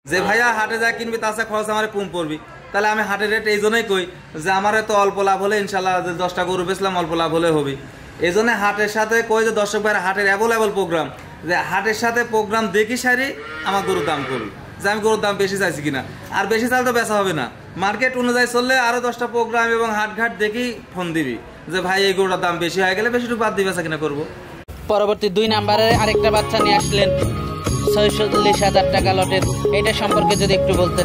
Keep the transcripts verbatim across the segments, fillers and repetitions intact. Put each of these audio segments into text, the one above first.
যে ভাইয়া হাটে যা কিনবি তাছে খরচ আমার কম পড়বি, তাহলে আমি হাটের রেট এই জন্যই কই যে আমার তো অল্প লাভ হলে ইনশাল্লাহ দশটা গরু বেচলাম অল্প লাভ হলে হবে। এই জন্য হাটের সাথে কই যে দর্শক ভাইয়ের হাটের অ্যাভেলেবল প্রোগ্রাম, যে হাটের সাথে প্রোগ্রাম দেখি সারি আমার গরুর দাম করবি, যে আমি গরুর দাম বেশি চাইছি কিনা। আর বেশি চাল তো বেচা হবে না, মার্কেট অনুযায়ী চললে আরো দশটা প্রোগ্রাম এবং হাটঘাট দেখি ফোন দিবি যে ভাই এই গরুটার দাম বেশি হয়ে গেলে বেশিটুকু বাদ দিয়ে বেচা কিনা করবো। পরবর্তী দুই নাম্বারে আরেকটা বাচ্চা নিয়ে আসলেন ছয়চল্লিশ হাজার টাকা লটের, এটা সম্পর্কে যদি একটু বলতেন।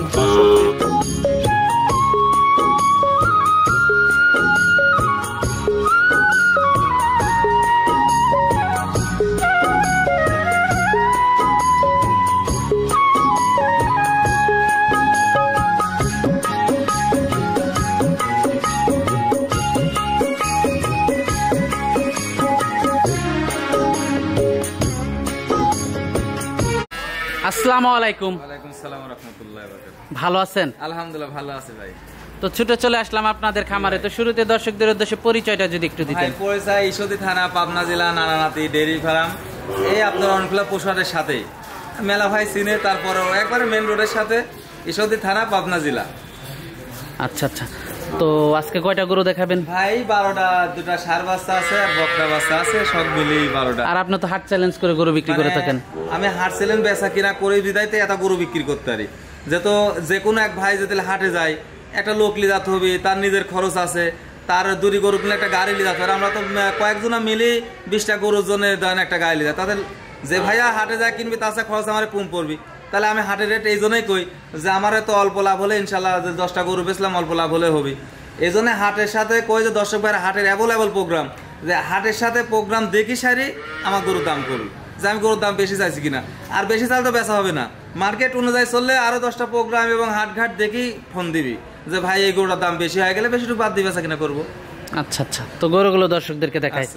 আসসালামু আলাইকুম। ওয়ালাইকুম আসসালাম ওয়া রাহমাতুল্লাহি ওয়া বারাকাতুহু। ভালো আছেন? আলহামদুলিল্লাহ ভালো আছি ভাই। তো ছুটে চলে আসলাম আপনাদের খামারে। তো শুরুতে দর্শকদের উদ্দেশ্যে পরিচয়টা যদি একটু দিতেন। ভাই পরিচয় ঈশ্বরদী থানা, পাবনা জেলা, নানানাতি ডেইরি ফার্ম, এই আপনার অনেকগুলো পশুহাটের সাথে মেলা ভাই চিনে, তারপরেও একবারে মেন রোডের সাথে ঈশ্বরদী থানা, পাবনা জেলা। আচ্ছা আচ্ছা, তো আজকে কয়টা গরু দেখাবেন ভাই? বারোটা, দুটা ষাঁড় বাচ্চা আছে আর বকরা বাচ্চা আছে, সব মিলিয়ে বারোটা। আর আপনি তো হাট চ্যালেঞ্জ করে গরু বিক্রি করে থাকেন। আমি হাট চ্যালেঞ্জ বেচা কিনা করে বিদায়তে এত গরু বিক্রি করতে পারি, যেহেতু যে কোনো এক ভাই যদি হাটে যায় একটা লোক লিজাতে হবে, তার নিজের খরচ আছে, তার দুটি গরু কিনে একটা গাড়ি লিজাতে হবে। আমরা তো কয়েকজনা মিলে বিশটা গরুর জন্য দেন একটা গাড়ি লিজা, তাদের যে ভাইয়া হাটে যায় কিনবি তাছে খরচ আমার কম পড়বি, তাহলে আমি হাটের রেট এই জন্যই কই যে আমার তো অল্প লাভ হলে ইনশাল্লাহ দশটা গরু বেচলাম অল্প লাভ হলে হবে। এই জন্য হাটের সাথে কই যে দর্শক ভাইয়ের হাটের অ্যাভেলেবল প্রোগ্রাম, যে হাটের সাথে প্রোগ্রাম দেখি সারি আমার গরুর দাম করবি, যে আমি গরুর দাম বেশি চাইছি কিনা। আর বেশি চাল তো বেচা হবে না, মার্কেট অনুযায়ী চললে আরো দশটা প্রোগ্রাম এবং হাটঘাট দেখি ফোন দিবি যে ভাই এই গরুটার দাম বেশি হয়ে গেলে বেশিটুকু বাদ দিয়ে বেচা কিনা করবো। আচ্ছা আচ্ছা, তো গরুগুলো দর্শকদেরকে দেখাই।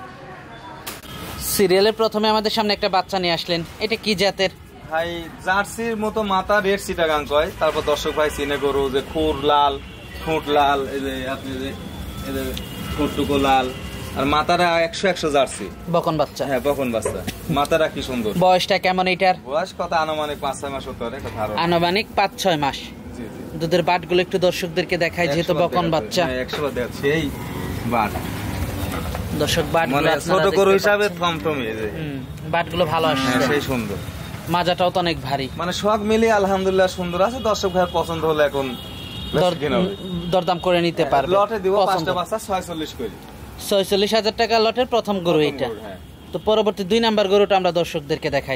সিরিয়ালের প্রথমে আমাদের সামনে একটা বাচ্চা নিয়ে আসলেন, এটা কি জাতের? ভাই জার্সির মতো মাথা, রেড চিটাগাং কয়। তারপর দর্শক ভাই চিনে গরু যে খুর লাল, ঠোঁট লাল, এই যে আপনি যে ঠোঁটটুকু লাল, আর মাথাটা একশো একশো জার্সি বকন বাচ্চা। হ্যাঁ বকন বাচ্চা, মাথাটা কি সুন্দর। বয়সটা কেমন এটার? বয়স কত? আনুমানিক পাঁচ ছয় মাস হতে পারে। আনুমানিক পাঁচ ছয় মাস। দুধের বাটগুলো একটু দর্শকদেরকে দেখায়, যেহেতু বকন বাচ্চা। একশো বার দেখাচ্ছি এই বাট, দর্শক বাট মানে ছোট গরু হিসাবে থমথমি, বাটগুলো ভালো আসছে, সেই সুন্দর। মাজাটাও তো অনেক ভারী, মানে সব মিলিয়ে আলহামদুলিল্লাহ সুন্দর আছে। দর্শক ভাইয়ের পছন্দ হলে এখন দরদাম করে নিতে পারবে। লটে দিব পাঁচটা বাচ্চা ছয়চল্লিশ করে, ছয়চল্লিশ হাজার টাকা লটের প্রথম গরু এটা। তো পরবর্তী দুই নাম্বার গরুটা আমরা দর্শকদেরকে দেখাই।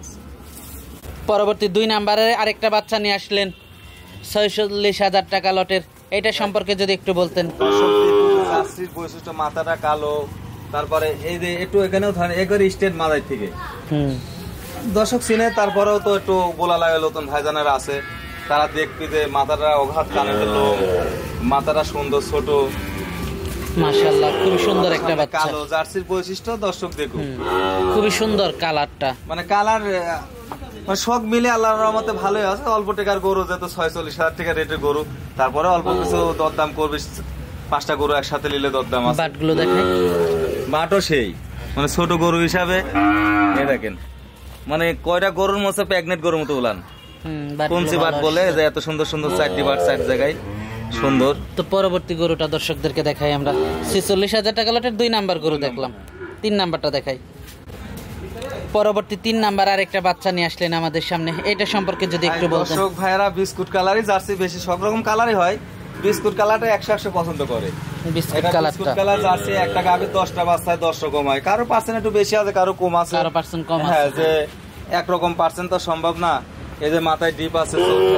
পরবর্তী দুই নাম্বারে আরেকটা বাচ্চা নিয়ে আসলেন ছয়চল্লিশ হাজার টাকা লটের, এটা সম্পর্কে যদি একটু বলতেন। বৈশিষ্ট্য মাথাটা কালো, তারপরে এই যে একটু এখানেও একবারে স্টেট মাথায় থেকে দর্শক চিনে। তারপরেও তো একটু বোলা লাগে, নতুন ভাইজানেরা আছে, তারা দেখবি যে মাথাটা অঘাত কানের লোক, মাথাটা সুন্দর ছোট, মাশাআল্লাহ খুবই সুন্দর একটা বাচ্চা। কালো জার্সির বৈশিষ্ট্য দর্শক দেখুন, খুবই সুন্দর কালারটা, মানে কালার মানে সব মিলে আল্লাহর রহমতে ভালোই আছে। অল্প টাকার গরু, যেহেতু ছয়চল্লিশ হাজার টাকা রেটের গরু, তারপরে অল্প কিছু দরদাম করবে। পাঁচটা গরু একসাথে নিলে দরদাম আছে। বাটগুলো দেখেন, বাটও সেই মানে ছোট গরু হিসাবে এই দেখেন, মানে কয়টা গরুর মতো প্রেগনেন্ট গরুর মতো উলান পঞ্চি বাট বলে, যে এত সুন্দর সুন্দর চারটি বাট চার জায়গায় সুন্দর। তো পরবর্তী গরুটা দর্শকদেরকে দেখাই আমরা। ছেচল্লিশ হাজার টাকা লটের দুই নাম্বার গরু দেখলাম, তিন নাম্বারটা দেখাই। পরবর্তী তিন নাম্বার আর একটা বাচ্চা নিয়ে আসলেন আমাদের সামনে, এটা সম্পর্কে যদি একটু বলতেন। দর্শক ভাইরা বিস্কুট কালারই জার্সি, বেশি সব রকম কালারই হয়, বিস্কুট কালারটা একশো একশো পছন্দ করে। বিস্কুট কালার জার্সি একটা গাভীর দশটা বাচ্চায় দশ রকম হয়, কারো পার্সেন্ট একটু বেশি আছে, কারো কম আছে, কারো পার্সেন্ট কম আছে। হ্যাঁ, যে একরকম পার্সেন্ট তো সম্ভব না। এই যে মাথায় ডিপ আছে,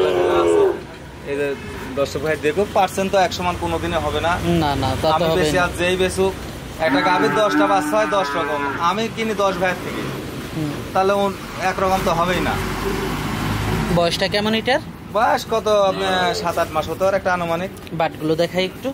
এই যে দর্শক ভাই দেখো, পার্সেন্ট তো এক সমান কোনোদিনে হবে না। না না, তা তো হবে বেশি, আর যেই বেসুক একটা গাভীর দশটা বাচ্চা হয় দশ রকম, আমি কিনি দশ ভাইয়ের থেকে, তাহলে একরকম তো হবেই না। বয়সটা কেমন এটার? বয়স কত? সাত আট মাস হতো আর একটা আনুমানিক। বাটগুলো দেখাই একটু,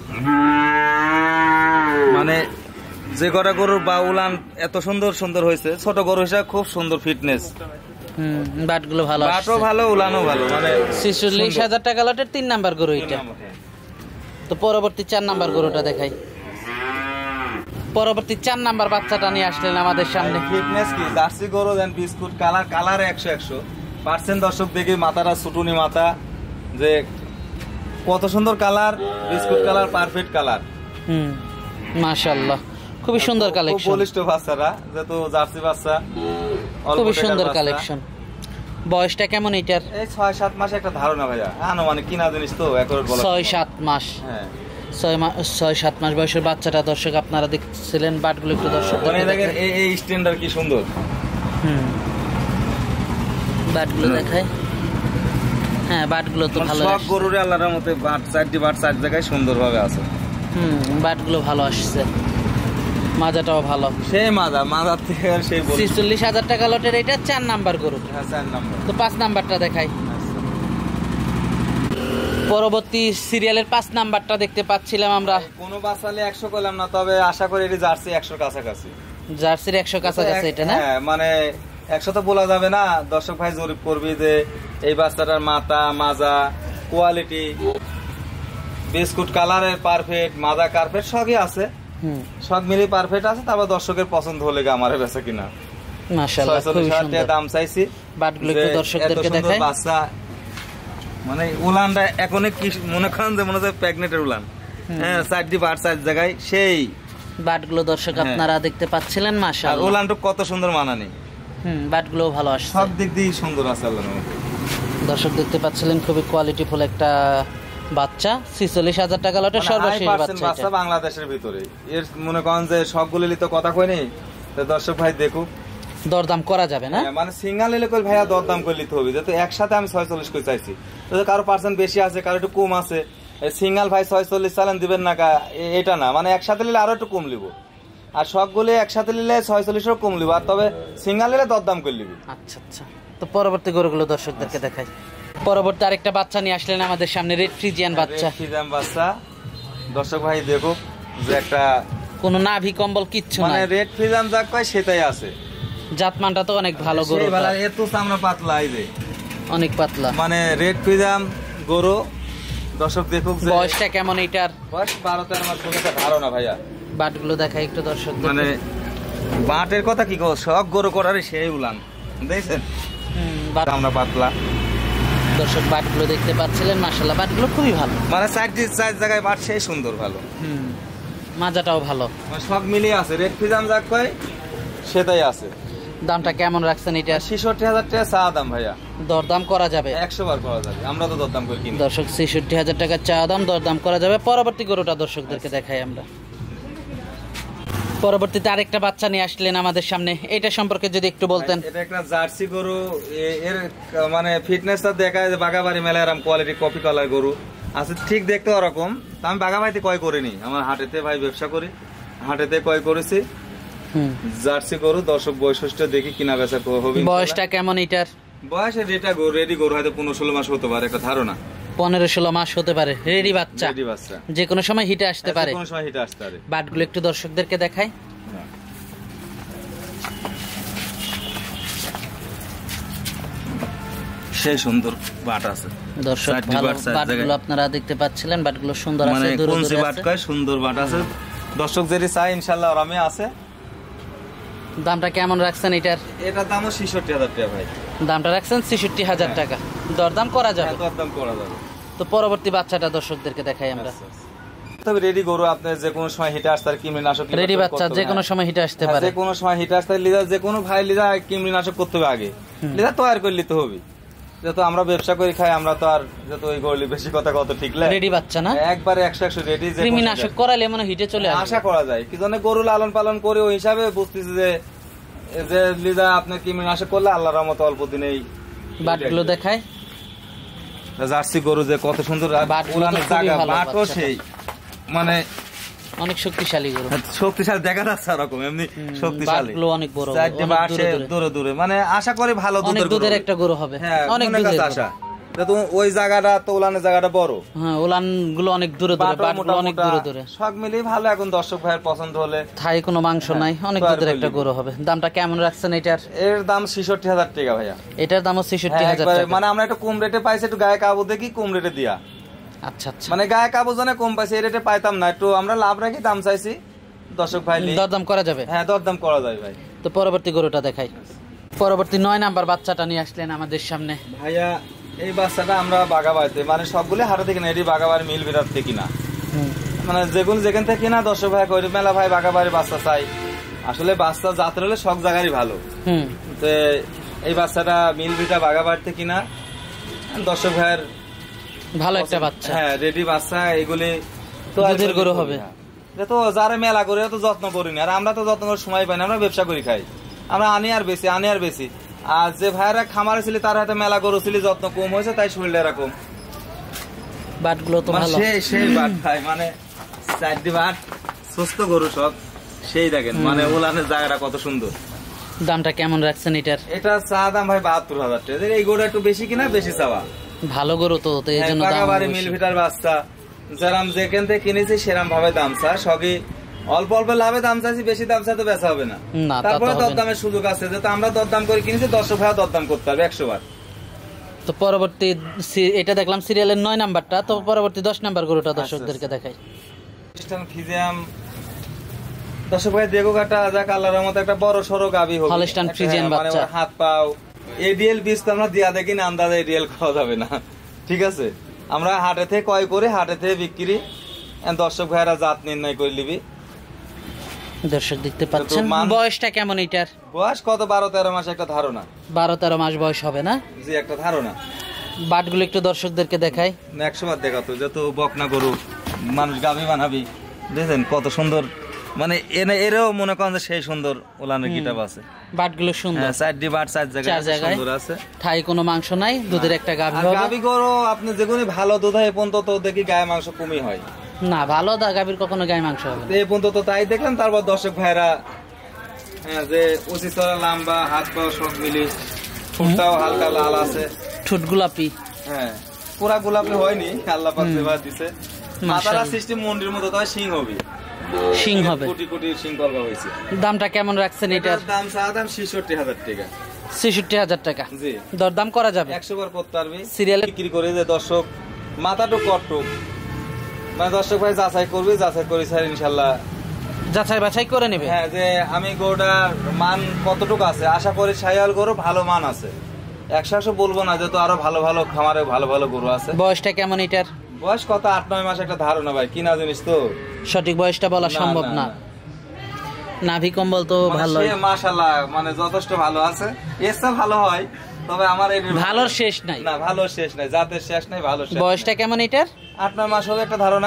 মানে যে কটা গরুর বা উলান এত সুন্দর সুন্দর হয়েছে, ছোট গরু হিসাবে খুব সুন্দর ফিটনেস। বাটগুলো ভালো, বাটও ভালো, উলানও ভালো, মানে ছেচল্লিশ হাজার টাকা লটের তিন নাম্বার গরু এটা। তো পরবর্তী চার নাম্বার গরুটা দেখাই। পরবর্তী চার নাম্বার বাচ্চাটা নিয়ে আসলেন আমাদের সামনে। ফিটনেস কি জার্সি গরু দেন, বিস্কুট কালার, কালার একশো একশো, পার্সেন্ট দর্শক দেখি মাথাটা ছুটুনি মাথা, যে কত সুন্দর colour, biscuit colour, perfect colour. হুম, মাশাআল্লাহ, খুবই সুন্দর কালেকশন। বলিষ্ঠ বাচ্চারা, যেহেতু জার্সি বাচ্চা, খুবই সুন্দর কালেকশন। বয়সটা কেমন এটার? এই ছয় সাত মাসে একটা ধারণা ভাইয়া, আনুমানিক কিনা জিনিস তো একবার বলা। ছয় সাত মাস। হ্যাঁ, ছয় মাস ছয় সাত মাস বয়সের বাচ্চাটা দর্শক আপনারা দেখছিলেন। বাটগুলো একটু দর্শক মানে দেখেন এই এই স্ট্যান্ডার্ড কি সুন্দর। হুম, বাটগুলো দেখায়। হ্যাঁ, বাটগুলো তো ভালো। সব গরুরে আল্লাহর মতে বাট চারটি বাট চার জায়গায় সুন্দরভাবে আছে। হুম, বাটগুলো ভালো আসছে, মাজাটাও ভালো। সেই মাজা, মাজার থেকে আর সেই বলি। ছিচল্লিশ হাজার টাকা লটের এটা চার নাম্বার গরু। হ্যাঁ, চার নাম্বার। তো পাঁচ নাম্বারটা দেখাই। পরবর্তী সিরিয়ালের পাঁচ নাম্বারটা দেখতে পাচ্ছিলাম আমরা। কোনো বাচ্চালে একশো করলাম না, তবে আশা করি এটি জার্সি একশোর কাছাকাছি। জার্সির একশো কাছাকাছি এটা না? হ্যাঁ, মানে একশো তো বলা যাবে না, দর্শক ভাই জরিপ করবি যে এই বাচ্চাটার মাথা, মাজা, কোয়ালিটি, বিস্কুট কালারের পারফেক্ট, মাজা কার্পেট সবই আছে। হুম, সব মিলিয়ে পারফেক্ট আছে। তারপর দর্শকের পছন্দ হলে আমার বেচা কিনা। মাশাআল্লাহ, খুবই সুন্দর দাম চাইছি। বাটগুলো একটু দর্শকদেরকে দেখাই। বাচ্চা মানে উলানটা এখন কি মনে করেন যে মনে হচ্ছে প্রেগনেন্টের উলান। হ্যাঁ, চারটি বাট চার জায়গায় সেই বাটগুলো দর্শক আপনারা দেখতে পাচ্ছিলেন। মাশাআল্লাহ, উলানটা কত সুন্দর মানানি। হুম, বাটগুলো ভালো আসছে, সব দিক দিয়ে সুন্দর আছে আল্লাহর রহমতে। দর্শক দেখতে পাচ্ছিলেন খুবই কোয়ালিটিফুল একটা বাচ্চা। ছিচল্লিশ হাজার টাকা লটের সর্বশেষ বাচ্চা বাচ্চা বাংলাদেশের ভিতরে। এর মনে করেন যে সবগুলি তো কথা কই নেই, দর্শক ভাই দেখুক, দরদাম করা যাবে না? মানে সিঙ্গেল এলে কই ভাইয়া দরদাম করে নিতে হবে। যেহেতু একসাথে আমি ছয়চল্লিশ করে চাইছি, কারো পার্সেন্ট বেশি আছে, কারো একটু কম আছে। সিঙ্গেল ভাই ছয়চল্লিশ চালান দিবেন না এটা না, মানে একসাথে নিলে আরো একটু কম লিব, আর সবগুলি একসাথে নিলে ছয়চল্লিশের কম লিব, আর তবে সিঙ্গেল নিলে দরদাম করে লিবি। আচ্ছা আচ্ছা, তো পরবর্তী গরুগুলো দর্শকদেরকে দেখাই। পরবর্তী আরেকটা বাচ্চা নিয়ে আসলেন আমাদের সামনে, রেড ফ্রিজিয়ান বাচ্চা। ফ্রিজিয়ান বাচ্চা, দর্শক ভাই দেখুক যে একটা কোনো নাভি কম্বল কিচ্ছু না, মানে রেড ফ্রিজিয়ান যা কয় সেটাই আছে। জাতমানটা তো অনেক ভালো গরু, এত চামড়া পাতলা, এই যে অনেক পাতলা, মানে রেড ফ্রিজিয়ান গরু। দর্শক দেখুক বয়সটা কেমন এটার? বয়স বারো তেরো মাস একটা ধারণা ভাইয়া। বাটগুলো দেখাই একটু দর্শক। মানে বাটের কথা কি কো, সব গরু করার সেই উলান দেখছেন, চামড়া পাতলা। দর্শক বাটগুলো দেখতে পাচ্ছিলেন, মাশাআল্লাহ, বাটগুলো খুবই ভালো, মানে চারটি চার জায়গায় বাট সেই সুন্দর ভালো। হুম, মাজাটাও ভালো, সব মিলিয়ে আছে। রেড ফ্রিজিয়ান যা কয় সেটাই আছে। দামটা কেমন রাখছেন এটা? ছেষট্টি হাজার টাকা চা দাম ভাইয়া, দরদাম করা যাবে? একশো বার করা যাবে, আমরা তো দরদাম করে কিনি। দর্শক ছেষট্টি হাজার টাকা চা দাম, দরদাম করা যাবে। পরবর্তী গরুটা দর্শকদেরকে দেখাই আমরা। পরবর্তীতে আরেকটা বাচ্চা নিয়ে আসলেন আমাদের সামনে, এটা সম্পর্কে যদি একটু বলতেন। এটা একটা জার্সি গরু, এর মানে ফিটনেসটা দেখায় যে বাগাবাড়ি মেলায় এরকম কোয়ালিটি কপি কালার গরু আছে, ঠিক দেখতে ওরকম। আমি বাগাবাড়িতে ক্রয় করিনি, আমার হাটেতে ভাই ব্যবসা করি, হাটেতে ক্রয় করেছি জার্সি গরু। দর্শক বৈশিষ্ট্য দেখি কিনা বেচা হবে। বয়সটা কেমন এটার? বয়স রেটা গরু, রেডি গরু হয়তো পনেরো ষোলো মাস হতে পারে, একটা ধারণা। পনেরো ষোলো মাস হতে পারে, রেডি বাচ্চা, রেডি বাচ্চা, যে কোনো সময় হিটে আসতে পারে, যে কোনো সময় হিটে আসতে পারে। বাটগুলো একটু দর্শকদেরকে দেখাই। সেই সুন্দর বাট আছে দর্শক, ভালো বাটগুলো আপনারা দেখতে পাচ্ছিলেন, বাটগুলো সুন্দর আছে, দূরে দূরে বাট কয় সুন্দর বাট আছে। দর্শক যদি চাই ইনশাআল্লাহ আরামে আছে। দামটা কেমন রাখছেন এটার? এটার দামও ছেষট্টি হাজার টাকা ভাই। দামটা রাখছেন ছেষট্টি হাজার টাকা, দরদাম করা যাবে? দরদাম করা যাবে। তো পরবর্তী বাচ্চাটা দর্শকদেরকে দেখাই আমরা। তবে রেডি গরু, আপনি যে কোনো সময় হিটে আসতে পারে, কৃমিনাশক রেডি বাচ্চা যে কোনো সময় হিটে আসতে পারে, যে কোনো সময় হিটে আসতে লিডার, যে কোনো ভাই লিডার কৃমিনাশক করতে হবে আগে, লিডার তৈরি করে নিতে হবে। যেহেতু আমরা ব্যবসা করে খাই, আমরা তো আর যেহেতু ওই গরলি বেশি কথা কত ঠিক লাগে। রেডি বাচ্চা না, একবারে একশো একশো রেডি। কৃমিনাশক করালে মনে হিটে চলে আসে, আশা করা যায়। কি জন্য গরু লালন পালন করে ওই হিসাবে বুঝতেছি যে যে লিডার আপনি কৃমিনাশক করলে আল্লাহর রহমতে অল্প দিনেই। বাটগুলো দেখায়, জার্সি গরু যে কত সুন্দর, বাটও সেই মানে অনেক শক্তিশালী গরু, শক্তিশালী দেখা যাচ্ছে ওরকম, এমনি শক্তিশালী, অনেক বড়, দূরে দূরে, মানে আশা করি ভালো দুধের একটা গরু হবে। হ্যাঁ, অনেক দুধের আশা। ওই জায়গাটা তো উলানের জায়গাটা বড়, হ্যাঁ, উলান গুলো অনেক দূরে দূরে, বাটগুলো অনেক দূরে দূরে, সব মিলিয়ে ভালো। এখন দর্শক ভাইয়ের পছন্দ হলে, থাই কোনো মাংস নাই, অনেক দুধের একটা গরু হবে। দামটা কেমন রাখছেন এটার? এর দাম ছেষট্টি হাজার টাকা ভাইয়া। এটার দামও ছেষট্টি হাজার টাকা, মানে আমরা একটু কম রেটে পাইছি, একটু গায়ে কাবু দেখি কম রেটে দিয়া। আচ্ছা আচ্ছা, মানে গায়ে কাবু জানে কম পাইছি, এই রেটে পাইতাম না, একটু আমরা লাভ রাখি দাম চাইছি। দর্শক ভাই দরদাম করা যাবে? হ্যাঁ, দরদাম করা যায় ভাই। তো পরবর্তী গরুটা দেখাই। পরবর্তী নয় নাম্বার বাচ্চাটা নিয়ে আসলেন আমাদের সামনে। ভাইয়া এই বাচ্চাটা আমরা বাগাবাড়িতে মানে সবগুলো হাটে থেকে না, এটি বাগাবাড়ি মিল বিরাট থেকে কিনা, মানে যেগুলো যেখান থেকে কিনা দর্শক ভাই কই মেলা ভাই বাগাবাড়ি বাচ্চা চাই। আসলে বাচ্চা জাতের হলে সব জায়গারই ভালো। হুম, তো এই বাচ্চাটা মিল বিটা বাগাবাড়িতে কিনা দর্শক ভাইয়ের ভালো একটা বাচ্চা। হ্যাঁ রেডি বাচ্চা, এগুলি তো দুধের গরু হবে। তো যারা মেলা করে তো যত্ন করিনি, আর আমরা তো যত্ন করার সময় পাই না, আমরা ব্যবসা করি খাই, আমরা আনি আর বেশি আনি আর বেশি। আর যে ভাইয়েরা খামারে ছিল তার হাতে মেলা গরু ছিল, যত্ন কম হয়েছে তাই শরীর এরকম। বাটগুলো তো ভালো, সেই সেই বাট ভাই, মানে চারটি বাট সুস্থ গরু সব, সেই দেখেন মানে ওলানের জায়গাটা কত সুন্দর। দামটা কেমন রাখছেন এটার? এটা চা দাম ভাই বাহাত্তর হাজার টাকা। এই গরুটা একটু বেশি কিনা বেশি চাওয়া, ভালো গরু তো, তো এই জন্য দাম বাগাবাড়ি বেশি। মিল ভিটার বাচ্চা যেরাম যেখান থেকে কিনেছি সেরাম ভাবে দাম চা, সবই অল্প অল্প লাভে দাম চাইছি, বেশি দাম চাই তো বেচা হবে না। না, তা তো তারপরে হবে না। দরদামের সুযোগ আছে, যেহেতু আমরা দরদাম করে কিনেছি দর্শক ভাইয়া দরদাম করতে হবে একশো বার। তো পরবর্তী সি- এটা দেখলাম সিরিয়ালের নয় নাম্বারটা, তো পরবর্তী দশ নাম্বার গরুটা দর্শকদেরকে দেখাই। খ্রিস্টান ফিজিয়াম দর্শক ভাই দেখো একটা যাক আল্লাহর রহমতে একটা বড় সড়ো গাবি হবে, হলস্টাইন একটা, ফ্রিজিয়ান মানে বাচ্চা। ওর হাত পাও এডিএল বীজ তো আমরা দিয়া দেখি না, আন্দাজে এডিএল খাওয়া যাবে না, ঠিক আছে। আমরা হাটে থেকে ক্রয় করে হাটে থেকে বিক্রি, আর দর্শক ভাইরা জাত নির্ণয় করে নিবি। দর্শক দেখতে পাচ্ছেন, মান- বয়সটা কেমন এটার? বয়স কত বারো তেরো মাস একটা ধারণা, বারো তেরো মাস বয়স হবে না? জি একটা ধারণা। বাটগুলো একটু দর্শকদেরকে দেখাই। একশো বার দেখাতো যত বকনা গরু মানুষ গাভি বানাবি, দেখেন কত সুন্দর, মানে এনে এরও মনে করেন যে সেই সুন্দর ওলানের গিটাপ আছে। বাটগুলো সুন্দর, হ্যাঁ চারটি বাট চার জায়গায় চার আছে, জায়গায়। সুন্দর আছে। ঠাই কোনো মাংস নাই, দুধের একটা গাভী আর হবে। গাভি গরু আপনি যেগুলি ভালো দুধ হয় এ পর্যন্ত তো দেখি গায়ে মাংস কমই হয়, না ভালো দা গাভীর কখনো গায়ে মাংস হবে না। তো এ পর্যন্ত তো তাই দেখলাম। তারপর দর্শক ভাইরা হ্যাঁ যে উঁচি চড়া লম্বা হাত পা সব মিলি, ঠোঁটটাও হালকা লাল আছে, ঠোঁট গোলাপি। হ্যাঁ পুরা গোলাপি হয়নি, আল্লাহ পাক সেবা দিছে। মাথাটা মাশাআল্লাহ। সিস্টেম মন্ডির মতো, তবে সিং হবে, শিং হবে। কোটি কোটি সিং করবা হয়েছে। দামটা কেমন রাখছেন এটার? এটার দাম চা দাম ছেষট্টি হাজার টাকা। ছেষট্টি হাজার টাকা জি দরদাম করা যাবে। একশো বার করতে পারবি। সিরিয়ালে বিক্রি করে যে দর্শক মাথাটুক কটুক, মানে দর্শক ভাই যাচাই করবি, যাচাই করি স্যার ইনশাল্লাহ। যাচাই বাছাই করে নেবে। হ্যাঁ যে আমি গরুটার মান কতটুকু আছে, আশা করি সাইয়াল গরু ভালো মান আছে, একশো একশো বলবো না, যেহেতু আরো ভালো ভালো খামারে ভালো ভালো গরু আছে। বয়সটা কেমন এটার? বয়স কত আট নয় মাস একটা ধারণা ভাই, কিনা জিনিস তো সঠিক বয়সটা বলা সম্ভব না। নাভি কম্বল তো ভালো, মাশাআল্লাহ মানে যথেষ্ট ভালো আছে, এসা ভালো হয়, তবে আমার এই ভালোর শেষ নাই। না ভালো শেষ নাই, জাতের শেষ নাই, ভালো শেষ। বয়সটা কেমন এটার? আট নয় মাস হবে একটা ধারণা।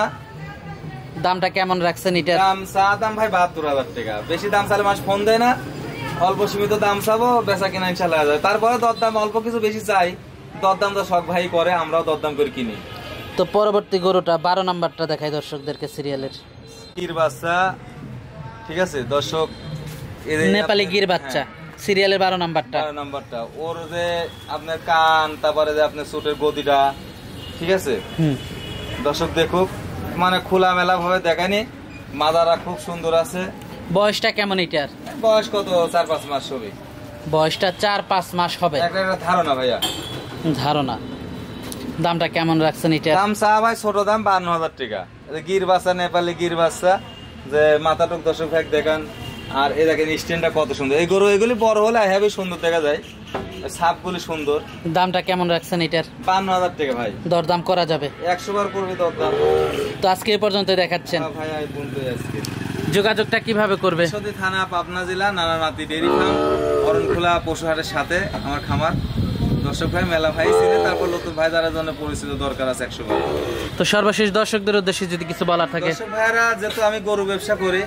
দামটা কেমন রাখছেন এটার? দাম চা দাম ভাই বাহাত্তর হাজার টাকা। বেশি দাম চালে মাস ফোন দেয় না, অল্প সীমিত দাম চাবো, বেচা কিনা ইনশাল্লাহ যায়। তারপরে দরদাম অল্প কিছু বেশি চাই, দরদাম তো সব ভাই করে, আমরাও দরদাম করে কিনি। তো পরবর্তী গরুটা বারো নাম্বারটা দেখাই দর্শকদেরকে সিরিয়ালের। গির বাচ্চা, ঠিক আছে দর্শক, এই যে নেপালি আপনার- গির বাচ্চা, হ্যাঁ, সিরিয়ালের বারো নাম্বারটা। বারো নাম্বারটা, ওর যে আপনার কান, তারপরে যে আপনার চোটের গদিটা, ঠিক আছে হুম, দর্শক দেখুক, মানে খোলা মেলা ভাবে দেখায়নি, মাদারা খুব সুন্দর আছে। বয়সটা কেমন এটার? বয়স কত চার পাঁচ মাস হবে, বয়সটা চার পাঁচ মাস হবে একটা একটা ধারণা ভাইয়া। ধারণা। দামটা কেমন রাখছেন এটার? দাম চা ভাই ছোট দাম বান্ন হাজার টাকা। এই গির বাচ্চা, নেপালি গির বাচ্চা, যে মাথাটুক দর্শক ভাই দেখান, আর এই দেখেন স্ট্যান্ডটা কত সুন্দর। এই গরু এগুলি বড় হলে হেভি সুন্দর দেখা যায়, ছাপগুলি সুন্দর। দামটা কেমন রাখছেন এটার? বান্ন হাজার টাকা ভাই, দরদাম করা যাবে। একশো বার করবি দরদাম। তো আজকে এই পর্যন্ত দেখাচ্ছেন, হ্যাঁ ভাই আমি বলতে আজকে যোগাযোগটা কিভাবে করবে? সদী থানা, পাবনা জেলা, নানানাতি ডেরি ফার্ম, অরণখোলা পশুহাটের সাথে আমার খামার। দর্শক ভাই মেলা ভাই ছিল, তারপর নতুন ভাই যারা জন্য পরিচিত দরকার আছে একশো বার। তো সর্বশেষ দর্শকদের উদ্দেশ্যে যদি কিছু বলার থাকে। দর্শক ভাইরা, যেহেতু আমি গরু ব্যবসা করি,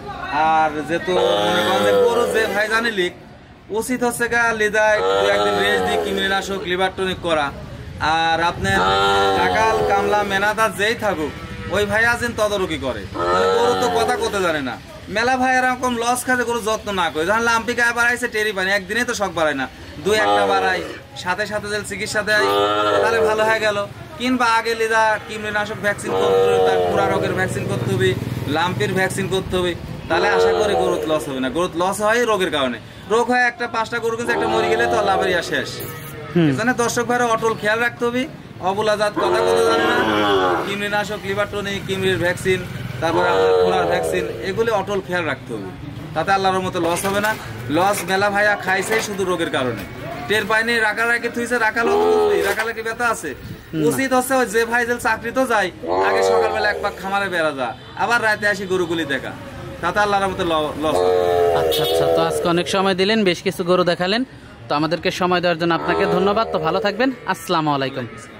আর যেহেতু মনে করেন যে গরু যে ভাই জানি লিক উচিত হচ্ছে গা লিদায় দু একদিন রেস্ট দিয়ে কৃমিনাশক লিভার টনিক করা, আর আপনার টাকাল কামলা মেনাদার যেই থাকুক ওই ভাই আছেন তদারকি করে, মানে গরু তো কথা করতে জানে না। মেলা ভাই এরকম লস খাতে গরু যত্ন না করে, যখন লাম্পি গায়ে বাড়াইছে টেরি পানি, একদিনে তো শখ বাড়ায় না, দুই একটা বাড়াই, সাথে সাথে যদি চিকিৎসা দেয় তাহলে ভালো হয়ে গেল। কিংবা আগে লিদা কৃমিনাশক ভ্যাকসিন করতে হবে, তার পুরা রোগের ভ্যাকসিন করতে হবে, লাম্পির ভ্যাকসিন করতে হবে, তাহলে আশা করি গরুত লস হবে না। গরুত লস হয় রোগের কারণে, রোগ হয় একটা পাঁচটা গরু কিন্তু একটা মরে গেলে তো লাভেরিয়া শেষ। এখানে দর্শক ভাইরা অটল খেয়াল রাখতে হবে, অবলা জাত কথা কথা জানে না, কৃমিনাশক লিভার টনিক, কৃমির ভ্যাকসিন, তারপরে আপনার খোলার ভ্যাকসিন, এগুলি অটল খেয়াল রাখতে হবে। তাতে আল্লাহর মতো লস হবে না। লস মেলা ভাইয়া খাইছে শুধু রোগের কারণে, টের পাইনি, রাখা রাখি থুইছে, রাখাল রাখালে কি ব্যথা আছে? উচিত হচ্ছে ওই যে ভাই যে চাকরি তো যায়, আগে সকালবেলা এক পাক খামারে বেড়া যা, আবার রাতে আসি গরুগুলি দেখা, তাতে আল্লাহর মতো লস। আচ্ছা আচ্ছা, তো আজকে অনেক সময় দিলেন, বেশ কিছু গরু দেখালেন, তো আমাদেরকে সময় দেওয়ার জন্য আপনাকে ধন্যবাদ। তো ভালো থাকবেন, আসসালামু আলাইকুম।